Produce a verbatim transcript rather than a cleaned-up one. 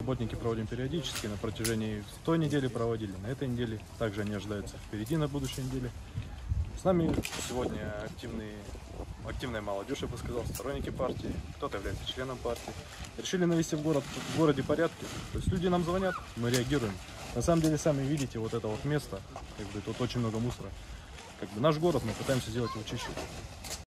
Субботники проводим периодически, на протяжении той недели проводили, на этой неделе. Также они ожидаются впереди на будущей неделе. С нами сегодня активные, активная молодежь, я бы сказал, сторонники партии, кто-то является членом партии. Решили навести в, город, в городе порядки. То есть люди нам звонят, мы реагируем. На самом деле, сами видите, вот это вот место, как бы тут очень много мусора. Как бы наш город мы пытаемся сделать его чище.